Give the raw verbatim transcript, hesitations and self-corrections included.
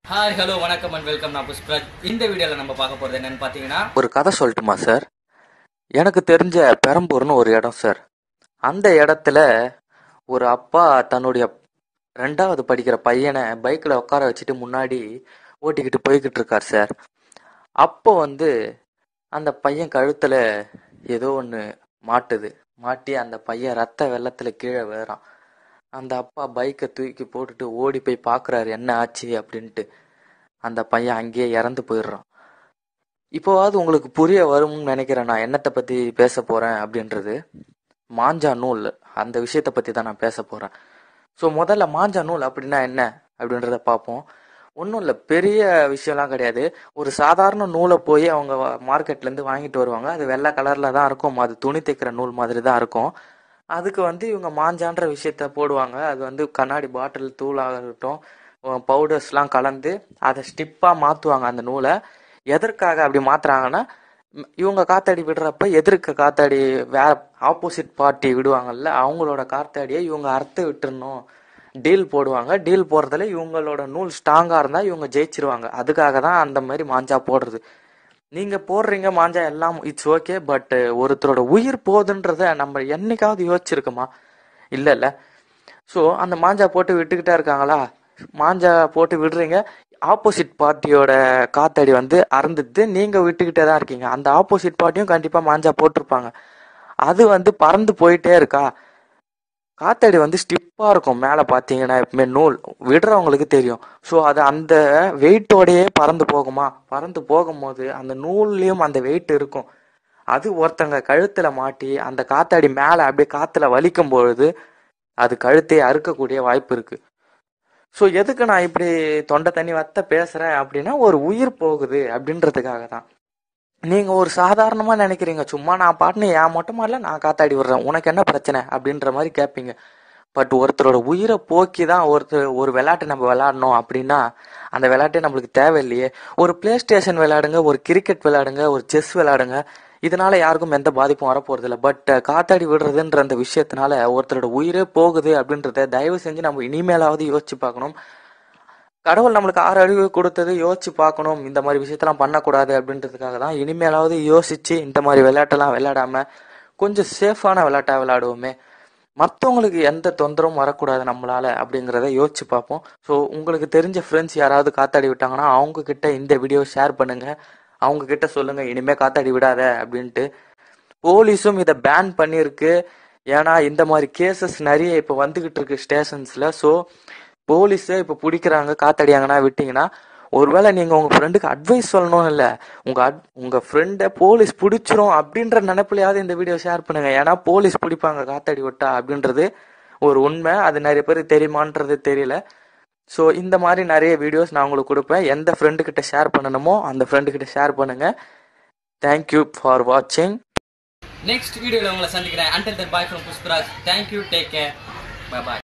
Hi hello வணக்கம் and welcome. நான் புஷ்பராஜ். இந்த வீடியோவில் நம்ம பார்க்க போகிறது என்னன்னு பார்த்தீங்கன்னா, ஒரு கதை சொல்லட்டுமா சார்? எனக்கு தெரிஞ்ச பெரம்பூர்னு ஒரு இடம் சார். அந்த இடத்துல ஒரு அப்பா தன்னுடைய ரெண்டாவது படிக்கிற பையனை பைக்கில் உட்கார வச்சுட்டு முன்னாடி ஓட்டிக்கிட்டு போய்கிட்டு இருக்கார் சார். அப்போ வந்து அந்த பையன் கழுத்தில் ஏதோ ஒன்று மாட்டுது. மாட்டி அந்த பையன் ரத்த வெள்ளத்தில் கீழே விழுறான். அந்த அப்பா பைக்கை தூக்கி போட்டுட்டு ஓடி போய் பார்க்குறாரு என்ன ஆச்சு அப்படின்ட்டு. அந்த பையன் அங்கேயே இறந்து போயிடுறான். இப்போவாவது உங்களுக்கு புரிய வரும்னு நினைக்கிறேன் நான் என்னத்தை பற்றி பேச போகிறேன் அப்படின்றது. மாஞ்சா நூல், அந்த விஷயத்தை பற்றி தான் நான் பேச போகிறேன். ஸோ முதல்ல மாஞ்சா நூல் அப்படின்னா என்ன அப்படின்றத பார்ப்போம். ஒன்றும் இல்லை, பெரிய விஷயம்லாம் கிடையாது. ஒரு சாதாரண நூலை போய் அவங்க மார்க்கெட்லேருந்து வாங்கிட்டு வருவாங்க. அது வெள்ளை கலரில் தான் இருக்கும். அது துணி தைக்கிற நூல் மாதிரி தான் இருக்கும். அதுக்கு வந்து இவங்க மாஞ்சான்ற விஷயத்த போடுவாங்க. அது வந்து கண்ணாடி பாட்டில் தூளாகட்டும், பவுடர்ஸ்லாம் கலந்து அதை ஸ்டிப்பாக மாற்றுவாங்க அந்த நூலை. எதற்காக அப்படி மாத்துறாங்கன்னா, இவங்க காத்தாடி விடுறப்ப எதிர்க்க காத்தாடி வேற ஆப்போசிட் பார்ட்டி விடுவாங்கல்ல, அவங்களோட காத்தாடியை இவங்க அறுத்து விட்டுறணும். டீல் போடுவாங்க. டீல் போடுறதுல இவங்களோட நூல் ஸ்ட்ராங்கா இருந்தா இவங்க ஜெயிச்சிருவாங்க. அதுக்காக தான் அந்த மாதிரி மாஞ்சா போடுறது. நீங்க போடுறீங்க மாஞ்சா எல்லாம் இட்ஸ் ஓகே. பட் ஒருத்தரோட உயிர் போகுதுன்றத நம்ம என்னைக்காவது யோசிச்சிருக்கோமா? இல்ல இல்ல. ஸோ அந்த மாஞ்சா போட்டு விட்டுக்கிட்டே இருக்காங்களா? மாஞ்சா போட்டு விடுறீங்க, ஆப்போசிட் பார்ட்டியோட காத்தடி வந்து அறந்துட்டு நீங்க விட்டுக்கிட்டே தான் இருக்கீங்க. அந்த ஆப்போசிட் பார்ட்டியும் கண்டிப்பா மாஞ்சா போட்டிருப்பாங்க. அது வந்து பறந்து போயிட்டே இருக்கா. காத்தடி வந்து ஸ்டிப்பா இருக்கும். மேல பாத்தீங்கன்னா எப்பவுமே நூல் விடுறவங்களுக்கு தெரியும். ஸோ அது அந்த வெயிட்டோடையே பறந்து போகுமா? பறந்து போகும்போது அந்த நூல்லையும் அந்த வெயிட் இருக்கும். அது ஒருத்தங்க கழுத்துல மாட்டி அந்த காத்தாடி மேல அப்படியே காத்துல வலிக்கும் பொழுது அது கழுத்தை அறுக்கக்கூடிய வாய்ப்பு இருக்கு. ஸோ எதுக்கு நான் இப்படி தொண்டை தண்ணி வத்த பேசுறேன் அப்படின்னா, ஒரு உயிர் போகுது அப்படின்றதுக்காக தான். நீங்க ஒரு சாதாரணமா நினைக்கிறீங்க, சும்மா நான் பாட்டுன்னு என் மொட்டை மாடல நான் காத்தாடி விடுறேன், உனக்கு என்ன பிரச்சனை அப்படின்ற மாதிரி கேட்பீங்க. பட் ஒருத்தரோட உயிரை போக்கி தான் ஒருத்தர் ஒரு விளையாட்டு நம்ம விளையாடணும் அப்படின்னா அந்த விளையாட்டே நம்மளுக்கு தேவையில்லையே. ஒரு பிளே ஸ்டேஷன் விளையாடுங்க, ஒரு கிரிக்கெட் விளையாடுங்க, ஒரு செஸ் விளையாடுங்க, இதனால யாருக்கும் எந்த பாதிப்பும் வரப்போறது இல்லை. பட் காத்தாடி விடுறதுன்ற அந்த விஷயத்தினால ஒருத்தரோட உயிரே போகுது அப்படின்றத தயவு செஞ்சு நம்ம இனிமேலாவது யோசிச்சு பார்க்கணும். கடவுள் நம்மளுக்கு ஆறு அறிவு கொடுத்தது யோசிச்சு பார்க்கணும். இந்த மாதிரி விஷயத்தெல்லாம் பண்ணக்கூடாது அப்படின்றதுக்காக தான் இனிமேலாவது யோசிச்சு இந்த மாதிரி விளையாட்டெல்லாம் விளையாடாம கொஞ்சம் சேஃபான விளையாட்டா விளையாடுவோமே. மற்றவங்களுக்கு எந்த தொந்தரவும் வரக்கூடாது நம்மளால அப்படிங்கிறத யோசிச்சு பார்ப்போம். ஸோ உங்களுக்கு தெரிஞ்ச ஃப்ரெண்ட்ஸ் யாராவது காத்தாடி விட்டாங்கன்னா அவங்க கிட்ட இந்த வீடியோ ஷேர் பண்ணுங்க. அவங்க கிட்ட சொல்லுங்க இனிமே காத்தாடி விடாத அப்படின்ட்டு. போலீஸும் இதை பேன் பண்ணியிருக்கு. ஏன்னா இந்த மாதிரி கேசஸ் நிறைய இப்போ வந்துகிட்டு இருக்கு ஸ்டேஷன்ஸ்ல. ஸோ போலீஸே இப்போ பிடிக்கிறாங்க காத்தாடியாங்கன்னா விட்டீங்கன்னா. ஒருவேளை நீங்க உங்க ஃப்ரெண்டுக்கு அட்வைஸ் சொல்லணும்னு இல்லை, உங்க உங்க ஃப்ரெண்டை போலீஸ் பிடிச்சிரும் அப்படின்ற நினைப்புலையாவது இந்த வீடியோ ஷேர் பண்ணுங்க. ஏன்னா போலீஸ் பிடிப்பாங்க காத்தாடி விட்டா அப்படின்றது ஒரு உண்மை. அது நிறைய பேருக்கு தெரியுமான்றது தெரியல. ஸோ இந்த மாதிரி நிறைய வீடியோஸ் நான் உங்களுக்கு கொடுப்பேன். எந்த ஃப்ரெண்டு கிட்ட ஷேர் பண்ணணுமோ அந்த ஃப்ரெண்டு கிட்ட ஷேர் பண்ணுங்க. தேங்க்யூ ஃபார் வாட்சிங். நெக்ஸ்ட் வீடியோவில் உங்களை சந்திக்கிறேன். Until then bye from Pushparaj. Thank you, take care, bye bye.